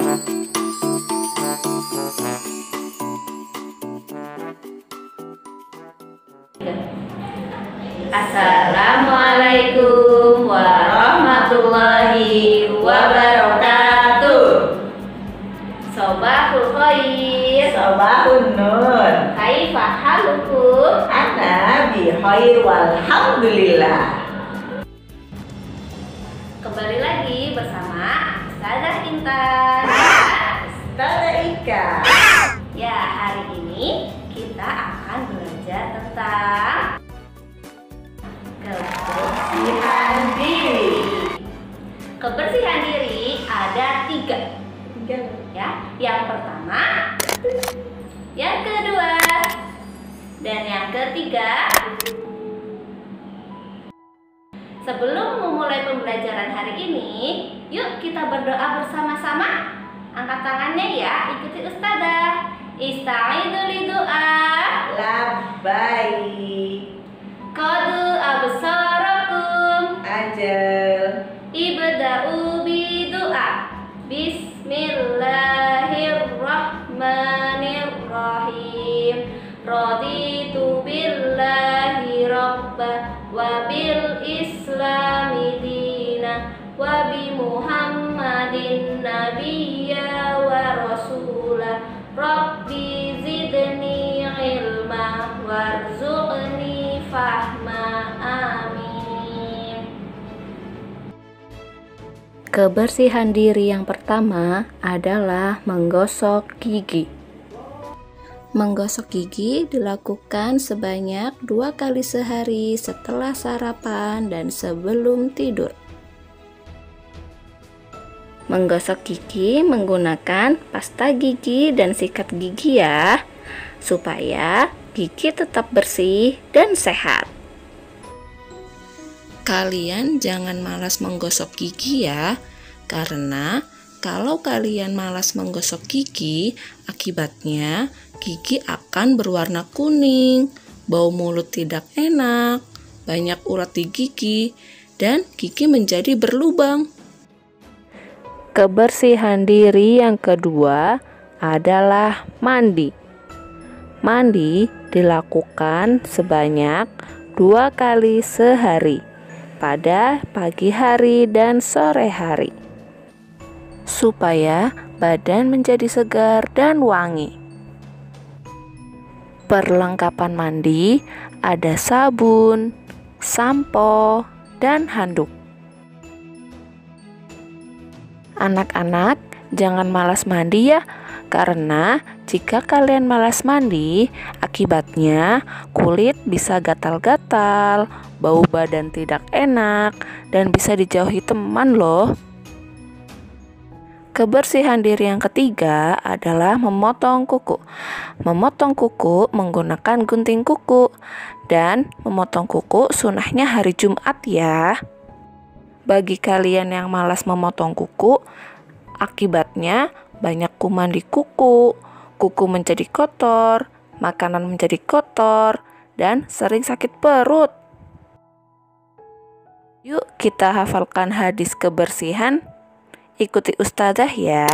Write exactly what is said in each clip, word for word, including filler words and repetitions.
Assalamualaikum warahmatullahi wabarakatuh. Sobahul khair, Sobahun nur. kaifa halukum? Ana bi khair walhamdulillah. Kembali lagi bersama Ustazah Intan. Ustazah Ika. Ya, hari ini kita akan belajar tentang kebersihan diri. Kebersihan diri ada tiga, Tiga. ya. Yang pertama, yang kedua, dan yang ketiga. Sebelum memulai pembelajaran hari ini, yuk kita berdoa bersama-sama. Angkat tangannya ya, ikuti Ustazah. Ista'idu lidu'a. Labbaik. Qadu absarakum. Ajal. Ibda'u bidu'a. Bismillahirrahmanirrahim. Raditu billahi rabba wa bil islami dina wa bi muhammadin nabiyya wa rasula. Rabbi zidni ilma warzuqni fahma. Amin. Kebersihan diri yang pertama adalah menggosok gigi. Menggosok gigi dilakukan sebanyak dua kali sehari setelah sarapan dan sebelum tidur. Menggosok gigi menggunakan pasta gigi dan sikat gigi ya, supaya gigi tetap bersih dan sehat. Kalian jangan malas menggosok gigi ya, karena kalau kalian malas menggosok gigi, akibatnya gigi akan berwarna kuning, bau mulut tidak enak, banyak urat di gigi, dan gigi menjadi berlubang. Kebersihan diri yang kedua adalah mandi. Mandi dilakukan sebanyak dua kali sehari, pada pagi hari dan sore hari, supaya badan menjadi segar dan wangi. Perlengkapan mandi ada sabun, sampo, dan handuk. Anak-anak, jangan malas mandi ya, karena jika kalian malas mandi, akibatnya kulit bisa gatal-gatal, bau badan tidak enak, dan bisa dijauhi teman loh. Kebersihan diri yang ketiga adalah memotong kuku. Memotong kuku menggunakan gunting kuku, dan memotong kuku sunahnya hari Jumat ya. Bagi kalian yang malas memotong kuku, akibatnya banyak kuman di kuku, kuku menjadi kotor, makanan menjadi kotor, dan sering sakit perut. Yuk kita hafalkan hadis kebersihan. Ikuti Ustazah ya.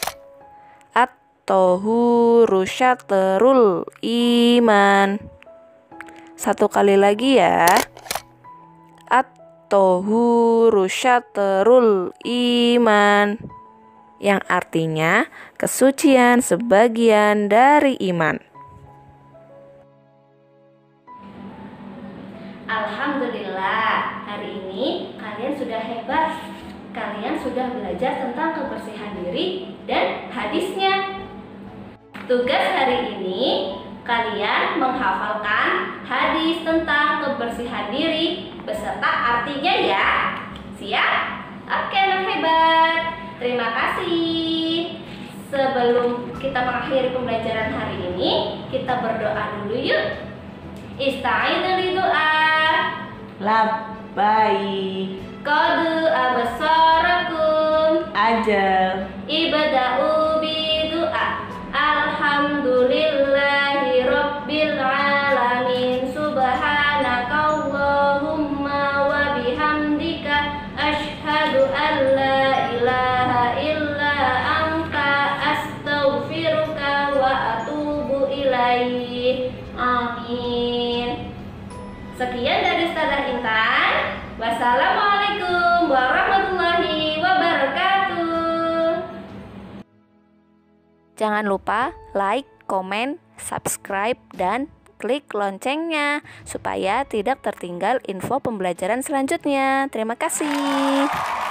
At-tahuru syatrul iman. Satu kali lagi ya. At-tahuru syatrul iman, yang artinya kesucian sebagian dari iman. Alhamdulillah, hari ini kalian sudah hebat. Kalian sudah belajar tentang kebersihan diri dan hadisnya. Tugas hari ini kalian menghafalkan hadis tentang kebersihan diri beserta artinya ya. Siap? Oke, anak hebat. Terima kasih. Sebelum kita mengakhiri pembelajaran hari ini, kita berdoa dulu yuk. Ista'idu lidu'a. Labbaik. Qadu absarakum. Ajal. Ibda'u bidu'a. Alhamdulillahi rabbil alamin. Subhanakallahumma wa bihamdika. Ashhadu an la ilaha illa anta. Wassalamualaikum warahmatullahi wabarakatuh. Jangan lupa like, komen, subscribe, dan klik loncengnya supaya tidak tertinggal info pembelajaran selanjutnya. Terima kasih.